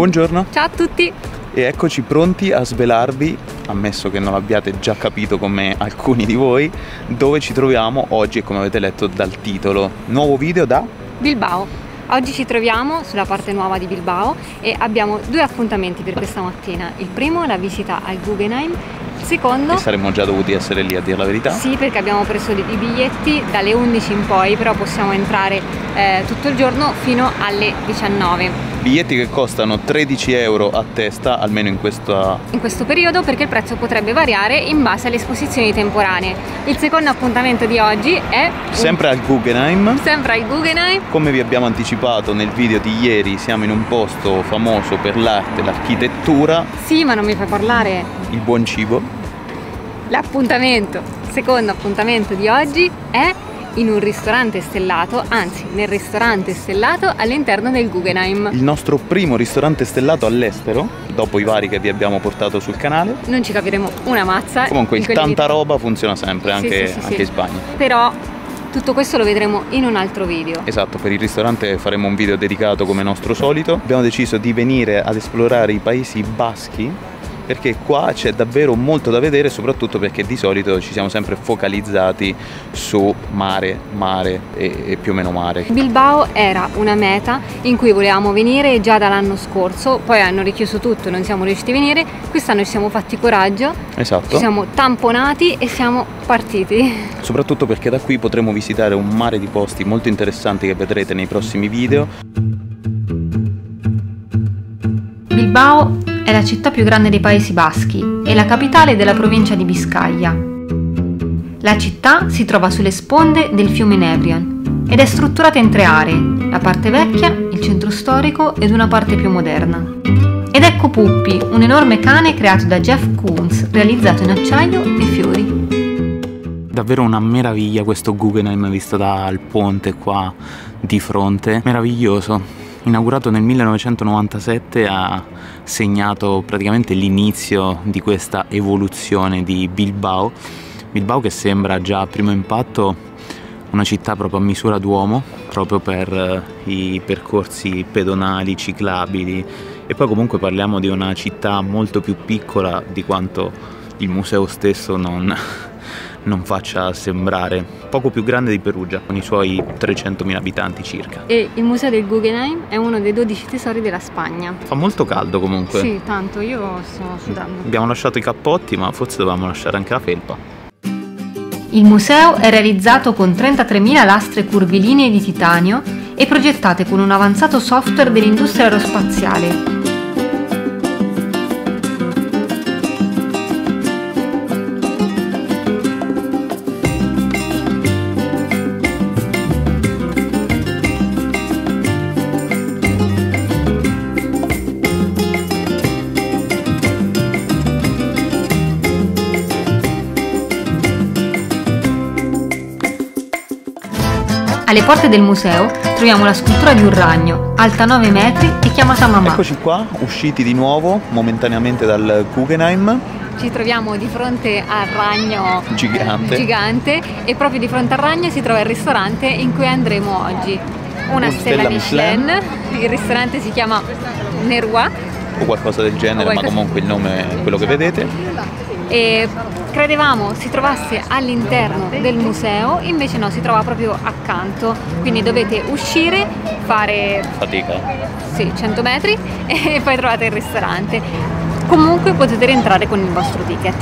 Buongiorno. Ciao a tutti. E eccoci pronti a svelarvi, ammesso che non l'abbiate già capito come alcuni di voi, dove ci troviamo oggi e come avete letto dal titolo. Nuovo video da Bilbao. Oggi ci troviamo sulla parte nuova di Bilbao e abbiamo due appuntamenti per questa mattina. Il primo è la visita al Guggenheim, il secondo... E saremmo già dovuti essere lì, a dire la verità. Sì, perché abbiamo preso i biglietti dalle 11 in poi, però possiamo entrare tutto il giorno fino alle 19. Biglietti che costano 13 euro a testa, almeno in questo periodo, perché il prezzo potrebbe variare in base alle esposizioni temporanee. Il secondo appuntamento di oggi è... sempre al Guggenheim. Sempre al Guggenheim. Come vi abbiamo anticipato nel video di ieri, siamo in un posto famoso per l'arte, l'architettura. Sì, ma non mi fai parlare. Il buon cibo. L'appuntamento, secondo appuntamento di oggi è in un ristorante stellato, anzi nel ristorante stellato all'interno del Guggenheim. Il nostro primo ristorante stellato all'estero, dopo i vari che vi abbiamo portato sul canale. Non ci capiremo una mazza. Comunque il tanta roba funziona sempre, anche in Spagna. Però tutto questo lo vedremo in un altro video. Esatto, per il ristorante faremo un video dedicato come nostro solito. Abbiamo deciso di venire ad esplorare i Paesi Baschi, perché qua c'è davvero molto da vedere, soprattutto perché di solito ci siamo sempre focalizzati su mare e più o meno mare. Bilbao era una meta in cui volevamo venire già dall'anno scorso, poi hanno richiuso tutto, non siamo riusciti a venire. Quest'anno ci siamo fatti coraggio, esatto. Ci siamo tamponati e siamo partiti. Soprattutto perché da qui potremo visitare un mare di posti molto interessanti che vedrete nei prossimi video. Bilbao è la città più grande dei Paesi Baschi e la capitale della provincia di Biscaglia. La città si trova sulle sponde del fiume Nebrion ed è strutturata in tre aree, la parte vecchia, il centro storico ed una parte più moderna. Ed ecco Puppi, un enorme cane creato da Jeff Koons, realizzato in acciaio e fiori. Davvero una meraviglia questo Guggenheim visto dal ponte qua di fronte, meraviglioso. Inaugurato nel 1997 ha segnato praticamente l'inizio di questa evoluzione di Bilbao. Bilbao che sembra già a primo impatto una città proprio a misura d'uomo, proprio per i percorsi pedonali, ciclabili, e poi comunque parliamo di una città molto più piccola di quanto il museo stesso non faccia sembrare, poco più grande di Perugia, con i suoi 300.000 abitanti circa. E il museo del Guggenheim è uno dei 12 tesori della Spagna. Fa molto caldo comunque. Sì, tanto, io sto sudando. Abbiamo lasciato i cappotti, ma forse dovevamo lasciare anche la felpa. Il museo è realizzato con 33.000 lastre curvilinee di titanio e progettate con un avanzato software dell'industria aerospaziale. Alle porte del museo troviamo la scultura di un ragno, alta 9 metri e chiamata Mamà. Eccoci qua, usciti di nuovo momentaneamente dal Guggenheim. Ci troviamo di fronte al ragno gigante e proprio di fronte al ragno si trova il ristorante in cui andremo oggi. Una stella Michelin. Il ristorante si chiama Neroi o qualcosa del genere, ma comunque il nome è quello che vedete. E credevamo si trovasse all'interno del museo, invece no, si trova proprio accanto, quindi dovete uscire, fare fatica, sì, 100 metri e poi trovate il ristorante. Comunque potete rientrare con il vostro ticket.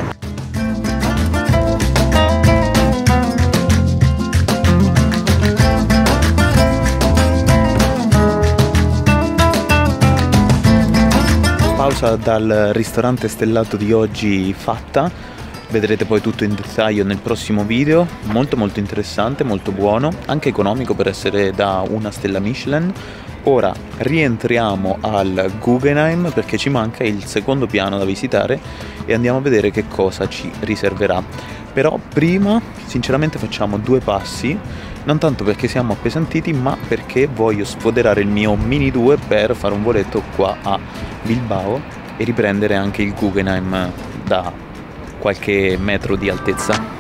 Pausa dal ristorante stellato di oggi fatta, vedrete poi tutto in dettaglio nel prossimo video. Molto interessante, molto buono, anche economico per essere da una stella Michelin. Ora rientriamo al Guggenheim perché ci manca il secondo piano da visitare e andiamo a vedere che cosa ci riserverà. Però prima sinceramente facciamo due passi, non tanto perché siamo appesantiti ma perché voglio sfoderare il mio Mini 2 per fare un voletto qua a Bilbao e riprendere anche il Guggenheim da qualche metro di altezza.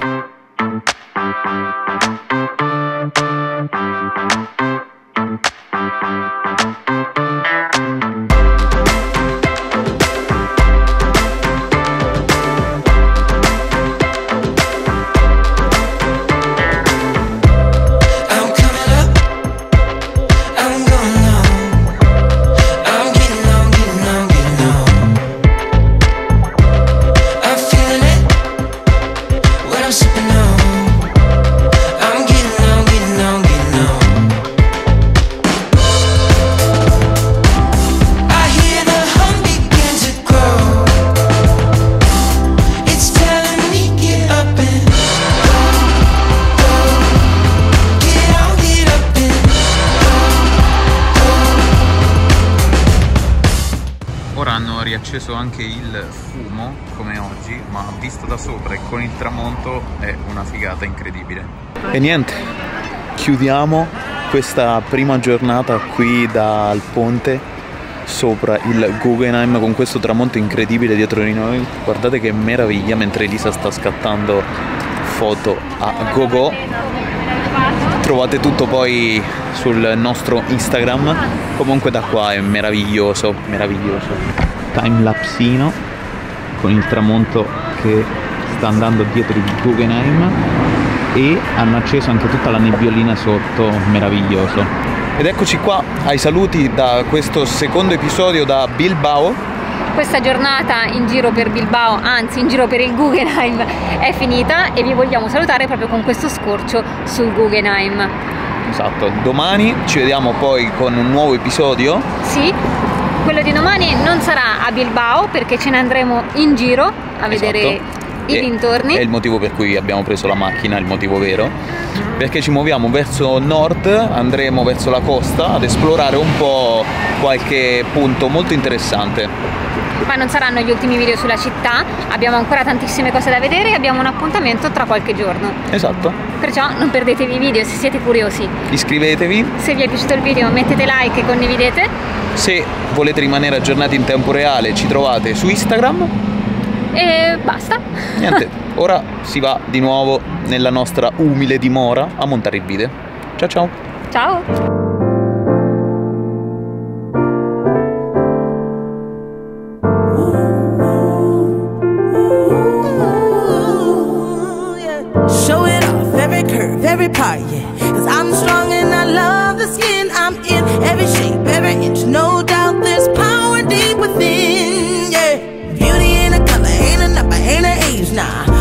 acceso anche il fumo come oggi, ma visto da sopra e con il tramonto è una figata incredibile. E niente, chiudiamo questa prima giornata qui dal ponte sopra il Guggenheim con questo tramonto incredibile dietro di noi. Guardate che meraviglia mentre Elisa sta scattando foto a gogo. Trovate tutto poi sul nostro Instagram. Comunque da qua è meraviglioso, meraviglioso. Timelapsino con il tramonto che sta andando dietro il Guggenheim e hanno acceso anche tutta la nebbiolina sotto, meraviglioso. Ed eccoci qua ai saluti da questo secondo episodio da Bilbao. Questa giornata in giro per Bilbao, anzi in giro per il Guggenheim, è finita e vi vogliamo salutare proprio con questo scorcio sul Guggenheim. Esatto, domani ci vediamo poi con un nuovo episodio. Sì, quello di domani non sarà a Bilbao perché ce ne andremo in giro a vedere i dintorni. È il motivo per cui abbiamo preso la macchina, il motivo vero, perché ci muoviamo verso nord, andremo verso la costa ad esplorare un po' qualche punto molto interessante. Ma non saranno gli ultimi video sulla città, abbiamo ancora tantissime cose da vedere e abbiamo un appuntamento tra qualche giorno. Esatto. Perciò non perdetevi i video se siete curiosi. Iscrivetevi. Se vi è piaciuto il video mettete like e condividete. Se volete rimanere aggiornati in tempo reale ci trovate su Instagram. E basta. Niente, ora si va di nuovo nella nostra umile dimora a montare il video. Ciao ciao. Ciao. Every part, yeah, 'cause I'm strong and I love the skin I'm in, every shape, every inch, no doubt there's power deep within, yeah. Beauty ain't a color, ain't a number, ain't an age, nah.